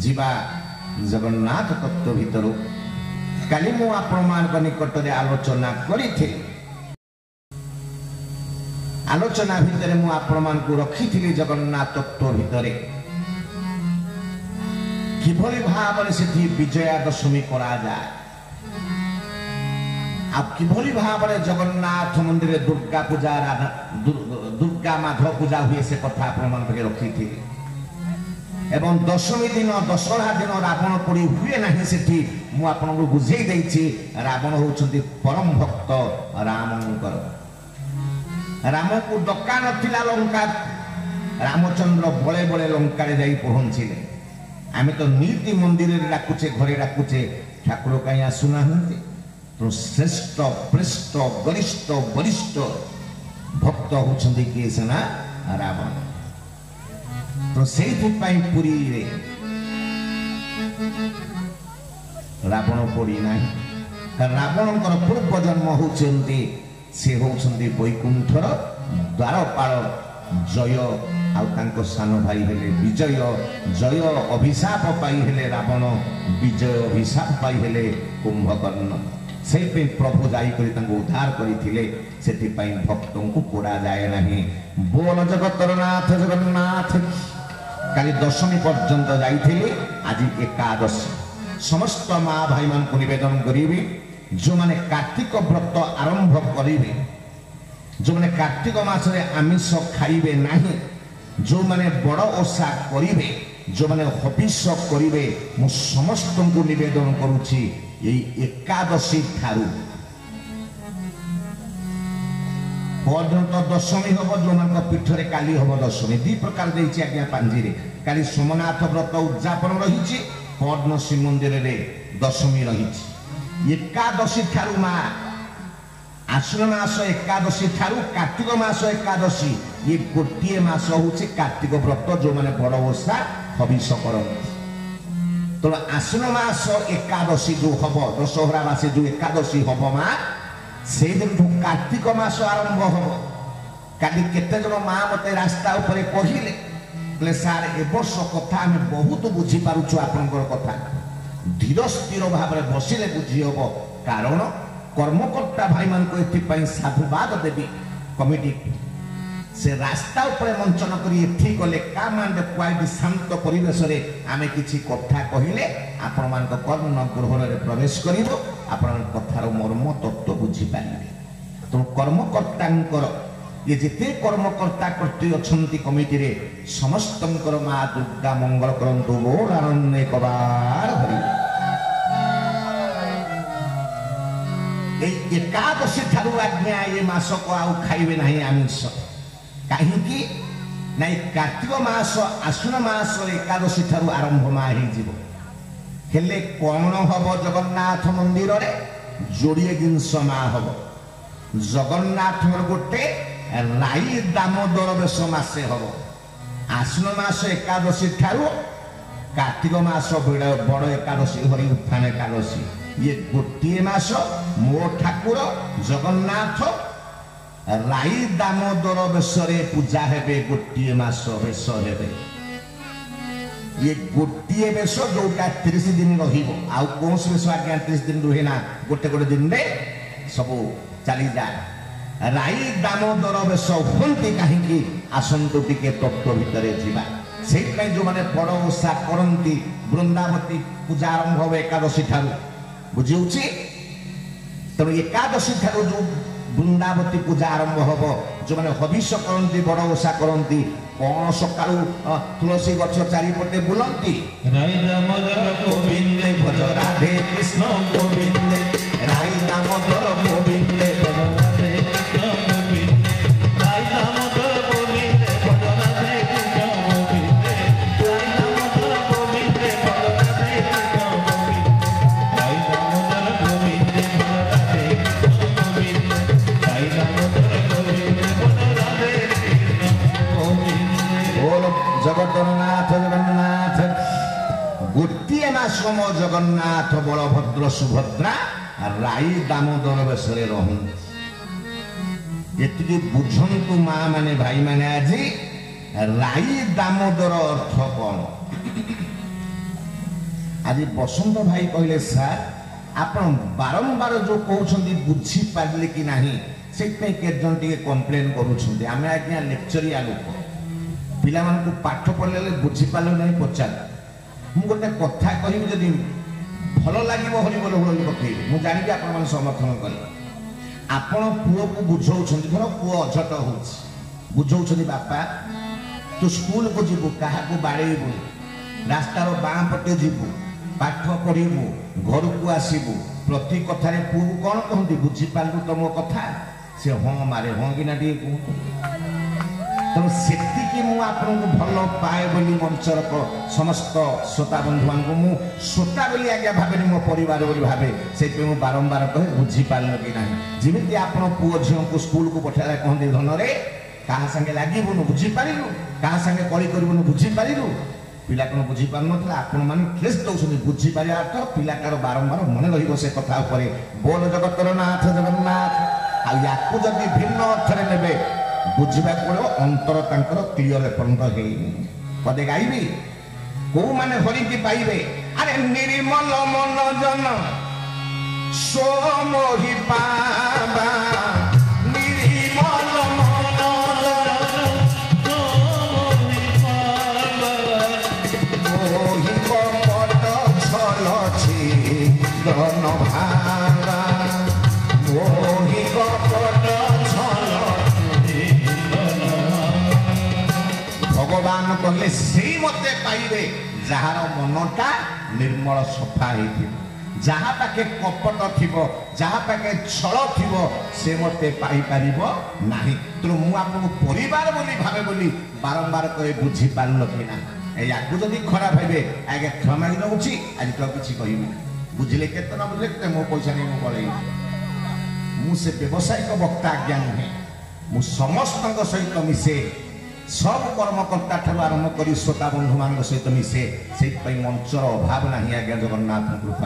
ଯିବା ଜଗନ୍ନାଥ ତତ୍ତ୍ୱ ଭିତରୁ କାଲି ମୁଁ ଆପଣମାନଙ୍କ ନିକଟରେ ଆଲୋଚନା କରିଥିଲି। ଆଲୋଚନା ଭିତରେ ମୁଁ ଆପଣମାନଙ୍କୁ ରଖିଥିଲି ଜଗନ୍ନାଥ ତତ୍ତ୍ୱ ଭିତରେ କିଭଳି ଭାବରେ ସେଠି ବିଜୟା ଦଶମୀ କରାଯାଏ ଆଉ କିଭଳି ଭାବରେ ଜଗନ୍ନାଥ ମନ୍ଦିରରେ ଦୁର୍ଗା ପୂଜା ଦୁର୍ଗା ମାଧବ ପୂଜା ହୁଏ ସେ କଥା ଆପଣମାନଙ୍କ ପାଖରେ ରଖିଥିଲି। ଏବଂ ଦଶମୀ ଦିନ ଦଶହରା ଦିନ ରାବଣ ପୋଡ଼ି ହୁଏ ନାହିଁ ସେଠି ମୁଁ ଆପଣଙ୍କୁ ବୁଝେଇ ଦେଇଛି। ରାବଣ ହେଉଛନ୍ତି ପରମ ଭକ୍ତ ରାମଙ୍କର। ରାମକୁ ଡକା ନଥିଲା ଲଙ୍କା, ରାମଚନ୍ଦ୍ର ବଳେ ବଳେ ଲଙ୍କାରେ ଯାଇ ପହଞ୍ଚିଲେ। ଆମେ ତ ନୀତି ମନ୍ଦିରରେ ଡାକୁଛେ, ଘରେ ଡାକୁଛେ, ଠାକୁର କାହିଁ ଆସୁନାହାନ୍ତି? ଶ୍ରେଷ୍ଠ ପ୍ରେଷ୍ଠ ଗରିଷ୍ଠ ବରିଷ୍ଠ ଭକ୍ତ ହେଉଛନ୍ତି କିଏ? ସିନା ରାବଣ। ତ ସେଇଥିପାଇଁ ପୁରୀରେ ରାବଣ ପୋଡ଼ି ନାହିଁ। ରାବଣଙ୍କର ପୂର୍ବ ଜନ୍ମ ହେଉଛନ୍ତି, ସେ ହେଉଛନ୍ତି ବୈକୁଣ୍ଠର ଦ୍ୱାରପାଳ ଜୟ, ଆଉ ତାଙ୍କ ସାନ ଭାଇ ହେଲେ ବିଜୟ। ଜୟ ଅଭିଶାପ ପାଇ ହେଲେ ରାବଣ, ବିଜୟ ଅଭିଶାପ ପାଇ ହେଲେ କୁମ୍ଭକର୍ଣ୍ଣ। ସେଇଥିପାଇଁ ପ୍ରଭୁ ଯାଇକରି ତାଙ୍କୁ ଉଦ୍ଧାର କରିଥିଲେ। ସେଥିପାଇଁ ଭକ୍ତଙ୍କୁ ପୋଡ଼ାଯାଏ ନାହିଁ। ବୋଲ ଜଗତର ନାଥ ଜଗନ୍ନାଥ। କାଲି ଦଶମୀ ପର୍ଯ୍ୟନ୍ତ ଯାଇଥିଲି, ଆଜି ଏକାଦଶୀ। ସମସ୍ତ ମା ଭାଇମାନଙ୍କୁ ନିବେଦନ କରିବି, ଯେଉଁମାନେ କାର୍ତ୍ତିକ ବ୍ରତ ଆରମ୍ଭ କରିବେ, ଯେଉଁମାନେ କାର୍ତ୍ତିକ ମାସରେ ଆମିଷ ଖାଇବେ ନାହିଁ, ଯେଉଁମାନେ ବଡ଼ ଓଷା କରିବେ, ଯେଉଁମାନେ ହବିଷ କରିବେ, ମୁଁ ସମସ୍ତଙ୍କୁ ନିବେଦନ କରୁଛି ଏଇ ଏକାଦଶୀ ଠାରୁ ପରଦିନ ତ ଦଶମୀ ହବ, ଯେଉଁମାନଙ୍କ ପୀଠରେ କାଲି ହବ ଦଶମୀ। ଦୁଇ ପ୍ରକାର ଦେଇଛି ଆଜ୍ଞା ପାଞ୍ଜିରେ। କାଲି ସୋମନାଥ ବ୍ରତ ଉଦ୍ଯାପନ ରହିଛି, ପରଦିନ ଶ୍ରୀମନ୍ଦିରରେ ଦଶମୀ ରହିଛି। ଏକାଦଶୀ ଠାରୁ ମା ଆଶ୍ୱିନ ମାସ ଏକାଦଶୀ ଠାରୁ କାର୍ତ୍ତିକ ମାସ ଏକାଦଶୀ, ଇଏ ଗୋଟିଏ ମାସ ହଉଛି କାର୍ତ୍ତିକ ବ୍ରତ, ଯେଉଁମାନେ ବଡ଼ ଓଷା ହବିଷ କରନ୍ତି। ତେଣୁ ଆଶ୍ୱିନ ମାସ ଏକାଦଶୀ ଯେଉଁ ହବ, ଦଶହରା ମାସେ ଯେଉଁ ଏକାଦଶୀ ହବ ମା, ସେଇଦିନଠୁ କାର୍ତ୍ତିକ ମାସ ଆରମ୍ଭ ହବ। କାଲି କେତେଜଣ ମା ମତେ ରାସ୍ତା ଉପରେ କହିଲେ, ସାର୍ ଏ ବର୍ଷ କଥା ଆମେ ବହୁତ ବୁଝିପାରୁଛୁ ଆପଣଙ୍କର କଥା, ଧୀର ସ୍ଥିର ଭାବରେ ବସିଲେ ବୁଝି ହବ। କାରଣ କର୍ମକର୍ତ୍ତା ଭାଇମାନଙ୍କୁ ଏଥିପାଇଁ ସାଧୁବାଦ ଦେବି। କମିଟି ସେ ରାସ୍ତା ଉପରେ ମଞ୍ଚନ କରି ଏଠି ଗଲେ କାମାଣ୍ଡେ କୁଆଡେ ଶାନ୍ତ ପରିବେଶରେ ଆମେ କିଛି କଥା କହିଲେ ଆପଣମାନଙ୍କ କର୍ଣ୍ଣ ଗୃହରେ ପ୍ରବେଶ କରିବ, ଆପଣଙ୍କ କଥାର ମର୍ମ ତତ୍ତ୍ୱ ବୁଝିପାରିବେ। ତେଣୁ କର୍ମକର୍ତ୍ତାଙ୍କର ये जिते कर्मकर्ता कर्त्री अछंती कमिटी रे समस्तंकर मां दुर्गा मंगल करंतु बोल आनंद एक बार हरि एकादशी ठारू आज्ञा ये मास को आउ खाइबे नहीं आमिष कहीं नाई कार्तिक मास आश्विन मास एकादशी ठारू आरंभ मा हे जीवो हेले कोन हबो जगन्नाथ मंदिर रे जोड़िए जिनस मा हबो जगन्नाथ गोटे राई दामोदर बेश मासे हम आश्विन मास एकादशी ठारू कार्तिक मास बड़ एकादशी हरि उत्थान एकादशी ये गोटे मास मो ठाकुर जगन्नाथ राई दामोदर बेश पूजा हेबे गोटे मास बेश हेबे ये गोटे बेश जोटा 30 दिन रहिबो आउ कौन बेश आज्ञा 30 दिन रुहे ना गोटे गोटे दिन रे सब चली जाए राई दामोदर बेश हुंती कहीं आसंतु टिके तत्व भितर जीवा से जो मैंने बड़ ओषा करती वृंदावती पूजा आरंभ हो एकादशी ठारू बुझी तेणु एकादशी ठारू जो वृंदावती पूजा आरंभ हम जो मैंने हविष करती बड़ ओषा करती कौन सका तुलसी गछ चारिपटे बुलती राई दामोदर गोविंदे भज राधे कृष्ण गोविंदे राई दामोदर गोविंदे जगन्नाथ जगन्नाथ गोटे मासम जगन्नाथ बलभद्र सुभद्रा राई दामोदर बेश रही बुझंतु माँ माने भाई माने आज राई दामोदर अर्थ कौन आज बसंत भाई कहले सार आपण बारंबार जो कहते बुझी पारे कि नहीं से के कंप्लेन करुँच आम आज्ञा लेक्चरिया लोक पिला पाठ पढ़े बुझीपार नहीं पचार मुझे गोटे कथा कह जदि भल लगे हरिबोल हुड़ी पकड़े मुझे जानी आप समर्थन कले आपण पुओ को बुझाऊँ धर पुओ अझट हो बुझाऊँ बापा तू स्कूल को जीवु क्या बाड़ेबू रास्तार बाँ पटे जीवु पाठ पढ़ू घर को आसबू प्रति कथार पुओ को कौन कहते बुझीपारू तो मो कथा से हाँ मारे हाँ कि कहतु तेणु से भल पाए बोली मंचर समस्त श्रोता बंधु मान श्रोता बोली आज्ञा भावे मो परिवार बोली भावे से बारंबार कहे बुझीपार कि ना जमी आप पुओ झील को स्कूल को पठाला कहते धन रे क्या संगे लगुन बुझीपारू क्या संगे कली करूँ बुझीपारू पिला कौन बुझीपार ना आपण मैंने फ्रेश दौरान बुझीपार अर्थ पिलाटार बारंबार मन रही कथा बोल जगतर नाथ जगन्नाथ या भिन्न अर्थ ने बुझा पड़ो अंतर तांकर क्लियर एपर्यंत है पदे गाइबी कौ माने हरि की पाइबे अरे निर्मल मन जन सो मोहि पावा निर्मल मन जन मोहि कपट छल छिदन भावा मोहि कपट भगवान कहले से मते पाइबे जार मनटा निर्मल सफा हो जहाँ पाखे कपट थी जहाँ पाखे छल थी से मते पाई पारिबो नाही तेणु मुझे परिवार बोली भावे बोली बारंबार कहे बुझी पार कि ना या जदि खराब हे आगे क्षमा नौची आज तो किसी कह बुझे के न बुझे मो पैसा नहीं मुझे मुझे व्यवसायिक वक्ता आज्ञा नुहे मु समस्त सहित मिसे सब कर्मकर्ता ठार आरंभ कर श्रोता बंधु मान सहित मिसे से मंचर अभाव ना आज्ञा जगन्नाथ कृपा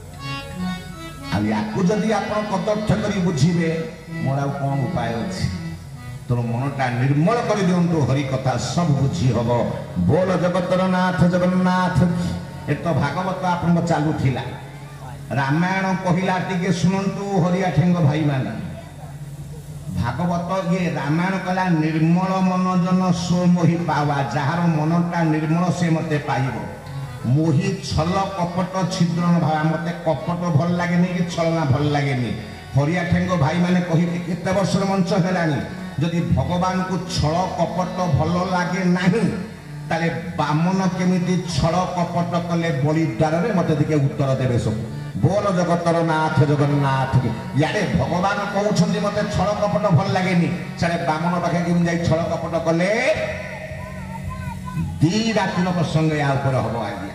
आदि आप कदर्थ कर बुझे मोर आ कौन उपाय अच्छी तेणु मनटा निर्मल कर दिंतु हरि कथा सब बुझी हम बोल जगतर नाथ जगन्नाथ एक तो भागवत आप चलुला रामायण कहला टे शुणु हरिया ठेंग भाई माने भागवत ये रामायण कहला निर्मल मन जन सो मोहि पावा जार मनटा निर्मल से मते पाइब मोहि छल कपट छिद्र भावा मते कपट भल लगे कि छलना भल लगे हरिया ठेंग भाई माने कही केते वर्ष मंच हेलानी जदि भगवान को छल कपट भल लगे नहीं ताले बामन केमिति छल कपट कले बलि द्वार रे मते दिके उत्तर देबे सब बोल जगतर नाथ जगन्नाथ यारे भगवान कहते मत छल कपट भल लगे सारे बामन पाखे जा छल कपट कले दी रातिर प्रसंग या हम आज्ञा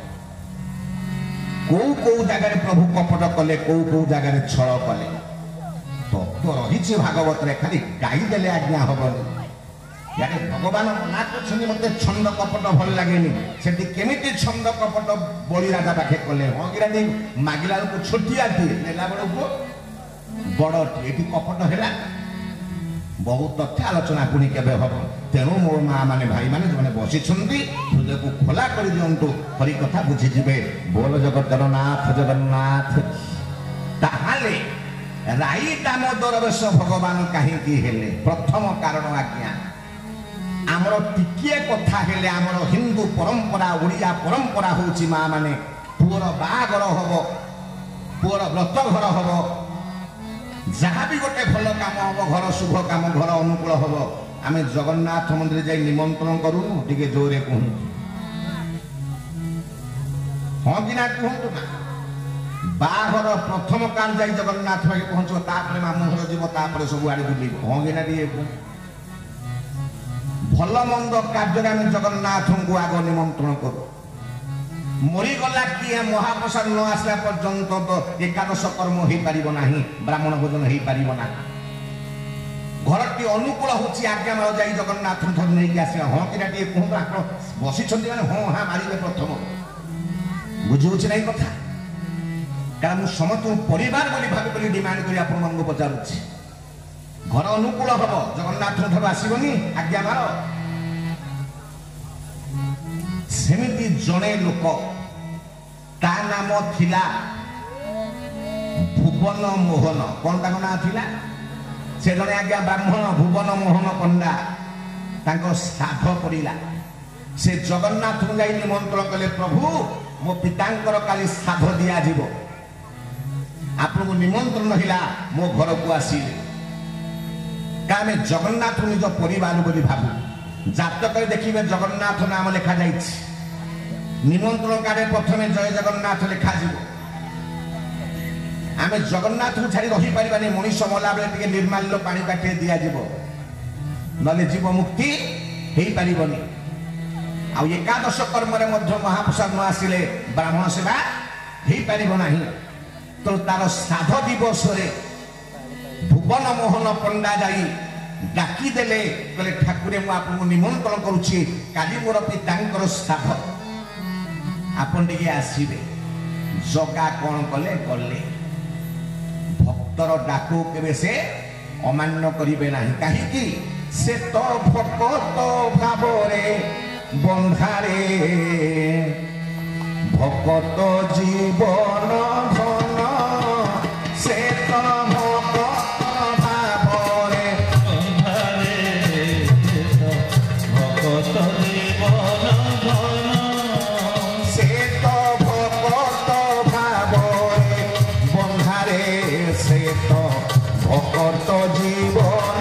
कौ जगार प्रभु कपट कले कौ जगार छल कले तत्व रही भागवत खाली गाईदे आज्ञा हम यारे भगवान मना कर मत छंद कपट भल लगे से केमी छंद कपट बड़ी राजा पाखे कले हाँ कि मागिला को छोटिया नेला बेलू बड़े ये कपट है बहुत तथ्य आलोचना पुणी के हम तेणु मो माँ मैंने भाई मैंने जो बसी हृदय को खोला कर दिंतु हरि कथा बुझीजे बोल जगतर नाथ जगन्नाथ ताहाले राई दामोदर बेश भगवान कहीं प्रथम कारण आज्ञा आमर टिकिए कथा हेले आमर हिंदू परंपरा ओडिया परंपरा होची माँ माने पुअर बाहागर हम पुअर व्रत घर हम जहाँ भी गोटे भल काम हम घर शुभ काम घर अनुकूल हम आम जगन्नाथ मंदिर जाई निमंत्रण करूँ टे जोरे कहूँ हाँ कि ना कहतु ना बाहागर प्रथम काल जाई जगन्नाथ पाखे पहुँच मामू घर जीव सब आड़े बुल हाँ कि ना भल मंद कार्य आम जगन्नाथ को आग निमंत्रण करूँ मरीगला किए महाप्रसाद न आसला पर्यंत तो एकादश कर्म हो पार ना ब्राह्मण भोजन हो पार ना घर टी अनुकूल होज्ञा जा जगन्नाथ नहीं आस हाँ कि कहूँ आप बसी मैंने हाँ हाँ मारे प्रथम बुझे ना कथा कारण मुझे समस्त परिवार बोली भावी डिमांड कर आप पचारुच्छी घर अनुकूल हम जगन्नाथ ठार आसबनी आज्ञा मार सेमिति जड़े लोक ता नाम थिला भुवन मोहन कौन ताको ना थिला से जने आज्ञा ब्राह्मण भुवन मोहन पंडा ताको साध पड़िला से जगन्नाथ को जाई निमंत्रण कले प्रभु मो पितांकर काली साध दिया जीवो आपको निमंत्रण हिला मो घर को आसिले कामे जगन्नाथ निज परिवार बोली भाबू जातक देखिबे जगन्नाथ नाम लिखा जाइछि निमंत्रण कार्ड प्रथमे जय जगन्नाथ लिखा जीवो आमे जगन्नाथ को छाड़ी रही परिबानी मनीष मला बेले टिके निर्माल्य पानी काटे दिया जीवो नले जीव मुक्ति हेई परिबनी आ एकादश कर्म रे मध्य महाप्रसाद न आसिले ब्राह्मण सेवा हेई परिबो नाही तो तार साध दिवस रे भुवन मोहन पंडा जाई डाकी देले कहले ठाकुरे मु आपको निमंत्रण करूची काली मोर पितांकर साध आपन टिके आसीबे जगा कोन कले कले भक्तर डाकू केबे से अमान्य करिवे नाही काहे कि से तो भक्त भावरे बंधारे भक्त जीवन धन से तो भक्त भावरे बंधारे भक्त जीवन धन से तो भक्त भावरे बंधारे से तो भक्त जीवन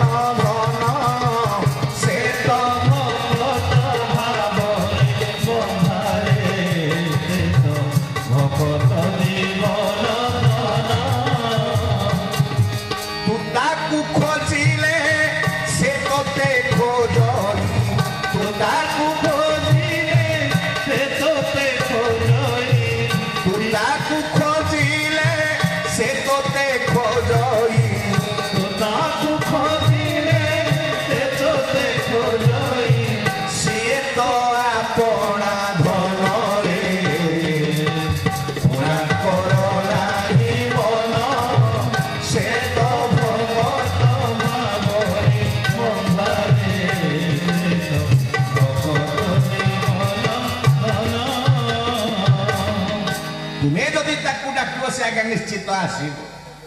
निश्चित आसीब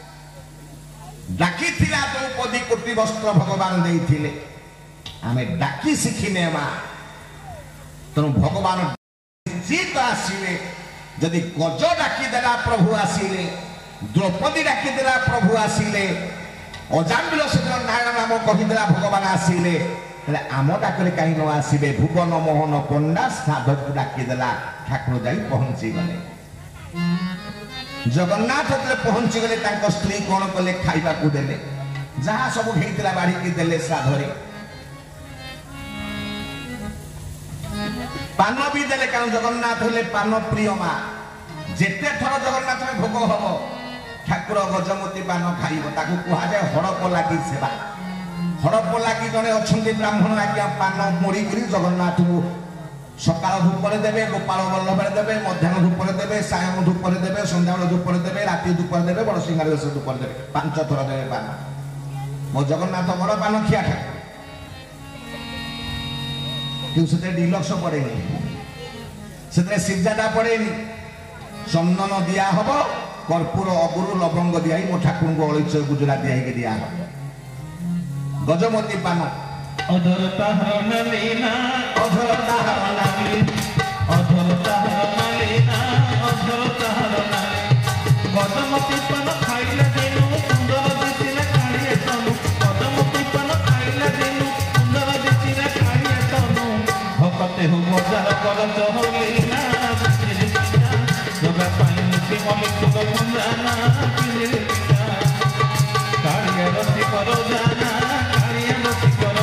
डाकी थिला तो पदी कोटि वस्त्र भगवान देइथिले आमे डाकी सिखिने मा तनु भगवान निश्चित आसीले जदि गज डाकी देला प्रभु आसीले द्रौपदी डाकी देला प्रभु आसीले अजामिल से नारायण नाम कहि देला भगवान आसीले तले आम डाकले काई न आसीबे भुवन मोहन पंडा साधक डाकी देला ठाकुर जाई पहुंची गले जगन्नाथ पहुंची गले स्त्री कौन कले खाइबा को देले जहाँ सब हेइतला बाड़ी की देले साधरे पान भी देले कारण जगन्नाथ हेले पान प्रिय मा जेते थर जगन्नाथ में भोग हबो ठाकुर गजमती पान खाइबो ताकू कुहा जाय हड़प लागी सेवा हड़प लागी जने अछंती ब्राह्मण आज्ञा पान मोड़ी करी जगन्नाथ को सकाल धूपर देवे गोपाल वल्लभ देवे मध्याह्न धूपर देवे सायं धूपर देवे संध्या धूपर देवे राति धूपर देवे बड़ सिंगार धूपर देवे 5 थर देवे पान मो जगन्नाथ बड़ पान खिया ठाकुर कि डिलक्स पड़ेनी से सिजादा पड़ेनी चंदन दिया हम कर्पूर अगुरु लवंग दिया मो ठाकुर को अलैच गुजरात दिया गजमती पान अधरता हरनलीना अधरता हरनली अधरता हरनलीना अधरता हरनली गजमती पान खाइला देनु सुंदर दिसिला कालिए तनु गजमती पान खाइला देनु सुंदर दिसिला कालिए तनु भक्ते हो मजार कर चहलीना जोगा पाइन के मले को बंदाना पिले कालिए रति करो जाना कालिए रति करो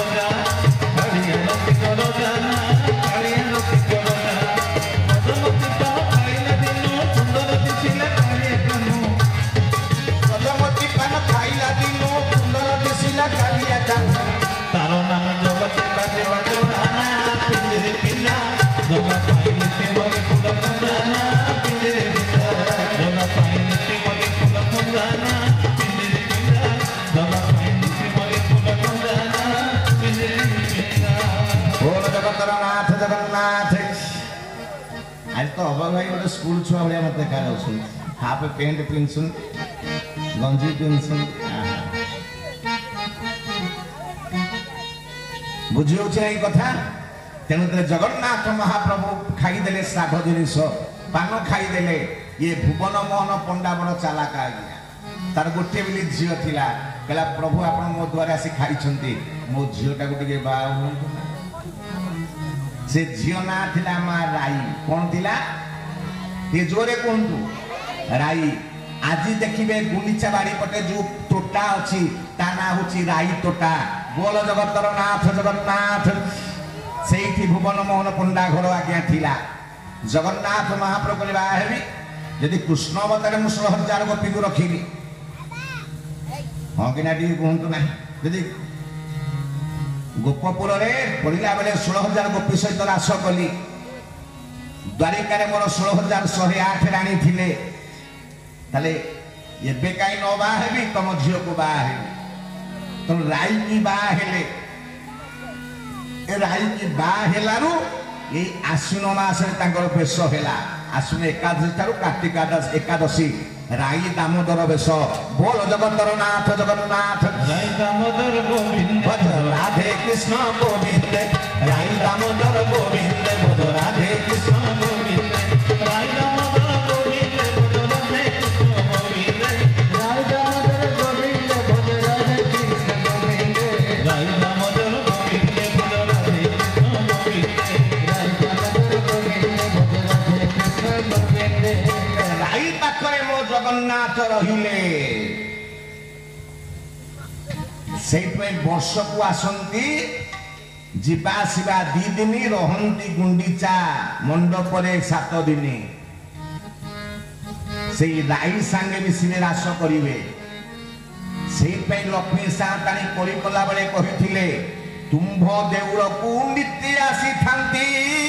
तारो नाम जगत बाजे बजना पिंजरे पिला जोगा पाइन के मले फूल फुंदाना पिंजरे पिला जोगा पाइन के मले फूल फुंदाना पिंजरे पिला जोगा पाइन के मले फूल फुंदाना पिंजरे पिला बोल जगतनाथ जगन्नाथ आज तो अबा भाई गोटे स्कूल छुआ भाई मत देखा जाऊँ हाफ पेंट पिंधुन गंजी पिंधुन बुझी हो कथा तेणु जगन्नाथ महाप्रभु खाईदे श्राद्ध जिनिस पान खाईदे ये भुवन मोहन पंडा बड़ चालाक आज्ञा तार गोटे बोली झील थिला कहला प्रभु आपण मो द्वारा आसी खाई मो झीलटा को टिके बा से झील ना थिला मा राई कौन थिला ये जोरे कहतु राई आज देखिए गुंडीचा बाड़ी पटे जो तोटा अच्छी ता ना होची राई तोटा बोल जगतर नाथ जगन्नाथ से भुवन मोहन पंडा घर आज्ञा थिला जगन्नाथ महाप्रभु कहले बाहेबी यदि कृष्ण अवतार मु 16,000 गोपी को रखिली हाँ कि ना कहतु ना यदि गोपपुर पड़ा बेले 16,000 गोपी सहित रास कली द्वारिकार मोर 16,108 राणी थिले ताले एबे काई न बाहेबी तुम झील को बाहेबी तुम राई की बाहेले ए राई की बाहेलारू ये आश्विन मासरे तांकर बेश हेला आश्विन एकादशी ठारू कार्तिक एकादशी राई दामोदर बेश बोल जगतर नाथ जगन्नाथ राई दामोदर गोविंद राधे कृष्ण गोविंद राई दामोदर गोविंद बोल राधे कृष्ण गोविंद राई दामोदर गोविंद बोल राधे कृष्ण गोविंद राई दामोदर गोविंद बोल राधे कृष्ण गोविंद राई दामोदर गोविंद बोल राधे कृष्ण गोविंद राई दामोदर गोविंद बोल राधे कृष्ण गोविंद राई पाखरे मो जगन्नाथ रहिले वर्ष को आसती जीवासवा 2 दिन रहती गुंडीचा मंडप 7 दिन से राई सांगे मिसिले रास करेंगे से लक्ष्मी साताणी कली कला बेले कही तुम्भ देउल को नित्य आसी थांती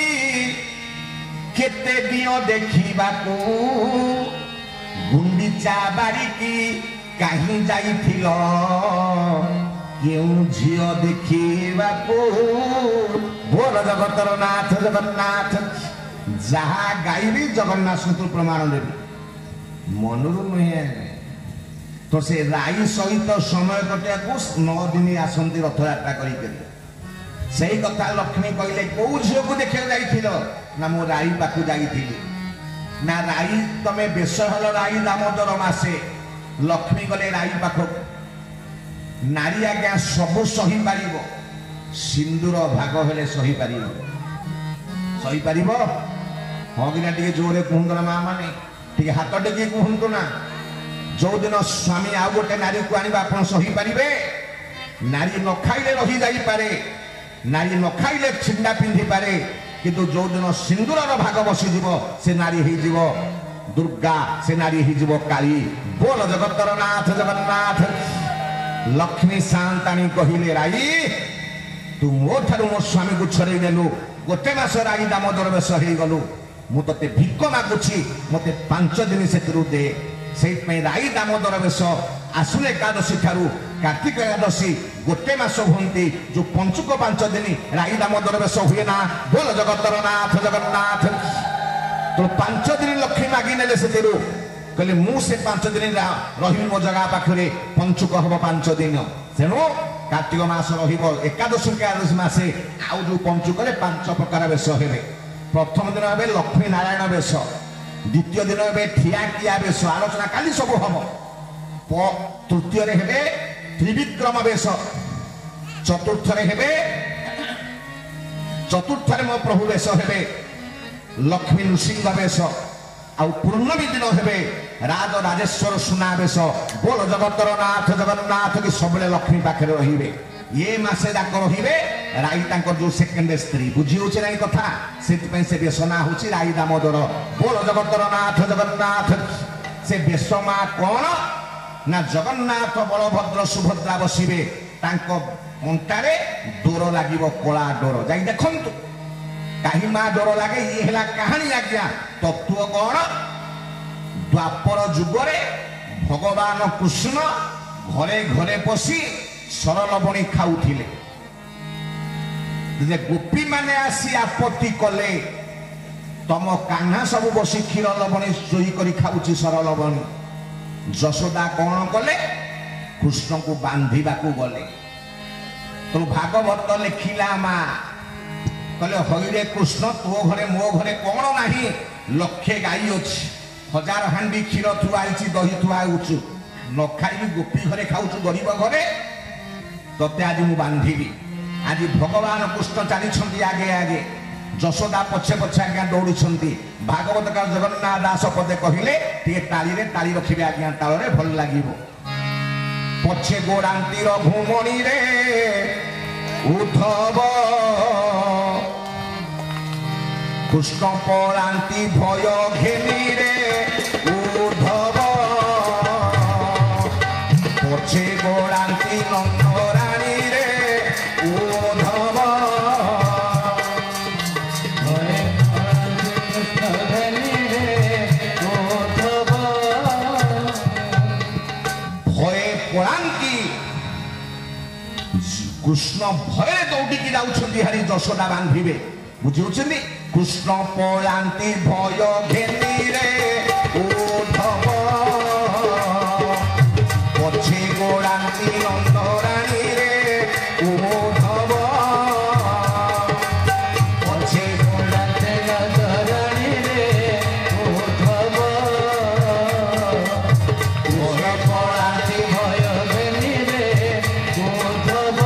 केते दियो देखिबा को गुंडीचा बाड़ी की कहीं जाइथिलो क्यों झियो देखिबा को बोल जगतर नाथ जगन्नाथ जहा गाइबी जगन्नाथ सूत्र प्रमाण देवी मनरू नुहे तो से राई सहित समय कटिया को 9 दिन आसंती रथ यात्रा करी से कथा लक्ष्मी कहले कौ झील को देखा जाइथिलो ना मो राई पाखु जाइथिली ना राई तमे बेश हल राई दामोदर मासे लक्ष्मी गले राई पाखक नारी आज्ञा सब सही पार सिंदूर भाग हेले सही पार हाँ कि ना जोरे कहतु ना माँ मैंने हाथ टेक कहतु ना जो दिन स्वामी आउ गोटे नारी को आने आप सही पारे नारी न खाइले रही जापे नारी न खाइले छिंडा पिंधि पारे किंतु जो दिन सिंदूर भाग बसीज से नारी हो दुर्गा से नारी हो काली बोल जगतर नाथ जगन्नाथ लक्ष्मी शांताणी कहले राई तू मो ठारू मो स्वामी को छड़े नेलु गोटे मास राई दामोदर बेश हो गलु मु ते भिक मागुची मते 5 दिन से दे से राई दामोदर बेश आश्विन एकादशी ठारू कार्तिक एकादशी गोटे मास हुंती जो पंचुक 5 दिन राई दामोदर बेश हुए ना बोल जगतर नाथ जगन्नाथ तो 5 दिन लक्ष्मी मागी नेले से कहले मुझे 5 दिन रही मो जगह पाखे पंचुक हम 5 दिन तेणु कार्तिक मास एकादशी एकादशी मासे आउ जो पंचुक 5 प्रकार बेश हे प्रथम दिन हे लक्ष्मी नारायण बेश द्वितीय दिन हे ठिया किया बेश आलोचना काली सब हम तृतीय हे त्रिविक्रम बेश चतुर्थ मो प्रभु बेश हे लक्ष्मी नृसिंह बेश आउ पूर्णमी दिन हे राज राजेश्वर सुना बेश बोल जगतर नाथ जगन्नाथ की सब लक्ष्मी पाखे रे ये मासे जाक रे राई जो सेकेंड स्त्री बुझी हो कथा से बेसना हूँ राई दामोदर बोल जगतर नाथ जगन्नाथ से बेसमा कौन ना जगन्नाथ बलभद्र सुभद्रा बसवे अंटारे डोर लगे कला डोर जा देखु कहीं माँ डोर लगे ये है कहानी आज्ञा तत्व कौन द्वापर जुगरे भगवान कृष्ण घरे घरे पशि सरलबणी खाऊले गोपी माने आसी आपत्ति कले तम कान्हा सब बसी क्षीर लवणी जोई करी खाऊची सर लवणी जशोदा कौन कले कृष्ण को बांधिबा को गले तो भागवत लिखिला माँ कहले हईरे कृष्ण तो घरे मो घरे कौन नहीं लक्षे गाई अच्छी हजार हांडी क्षीर थुआई दही थुआउचु न खाई गोपी घरे खाऊचु गरीब घरे तते आज मु बांधिबी आज भगवान कृष्ण चली आगे आगे जशोदा पछे पछे आज्ञा दौड़ी भागवत का जगन्नाथ दास पदे कहले ताली रखिबे आज्ञा ताल भल लगे पछे गोड़ांतीर घुमणी रे उद्धव कृष्ण पलांती भय घेनी रे उद्धव पछे गोड़ांती नंदराणी रे उद्धव कृष्ण भय दौड़ी जाऊँगी हरि जशोदा बांधे बुझे कृष्ण पलांती भय घेनी रे उद्धव पछे गोड़ांती नंदराणी रे उद्धव पछे गोड़ांती नंदराणी रे उद्धव पलांती भय घेनी रे उद्धव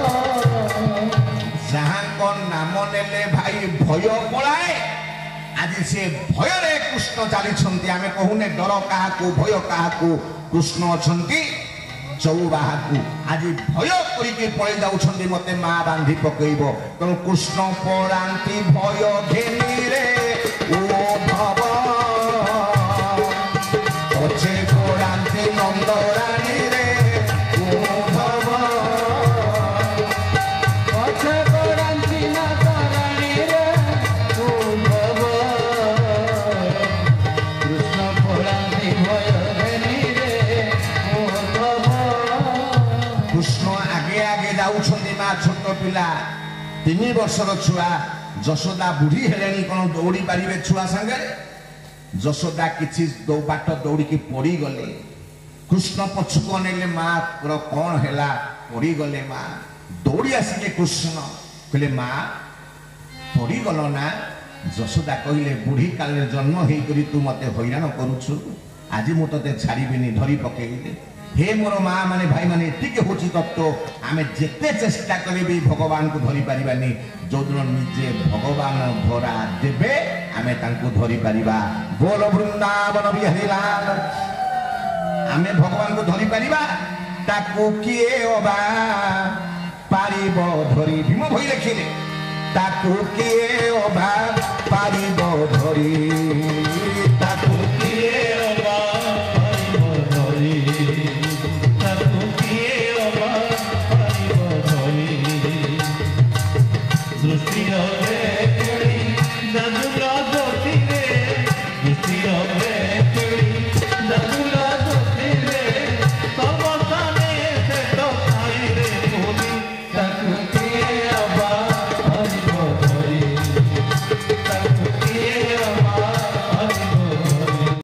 नाम नेले भाई भय पलाए आज से भय रे कृष्ण चली आम कहूने डर क्या भय क्या कृष्ण अच्छा चौबाहा को आज भय करके पलि जाऊँ मत माँ बांधि पकईब तेणु कृष्ण पलांती भय घेनी रे उद्धव पछे गोड़ांती नंदराणी रे उद्धव पछे गोड़ांती नंदराणी रे उद्धव कृष्ण पलांती भय घेनी रे उद्धव कृष्ण आगे आगे जाऊँ माँ छोट पिला 3 वर्षर छुआ जशोदा बुढ़ी हेले कौन दौड़ी पारे छुआ सांगे जशोदा किसी बाट दौड़ी पड़ी गले कृष्ण पछुक अनेले माँ कौन है पड़ी गले माँ दौड़ी आसिले कृष्ण कहले माँ पड़ी गल ना जशोदा कहले बुढ़ी काल जन्म होकर तू मत हैरान करुछु आज मु ते छाड़बी धरी पकईले हे मोर माँ माने भाई माने एतिके होची तत्व आमे जेते चेष्टा करी भगवान को धरी पारिबानी जो दिन निजे भगवान धरा देबे आमे तांको धरी पारिबा बोल वृंदावन बिहारी लाल आमे भगवान को धरी पारिबा ताकू किए ओबा पारिब धरी भीम भई लिखिले ताकू किए ओबा पारिब धरी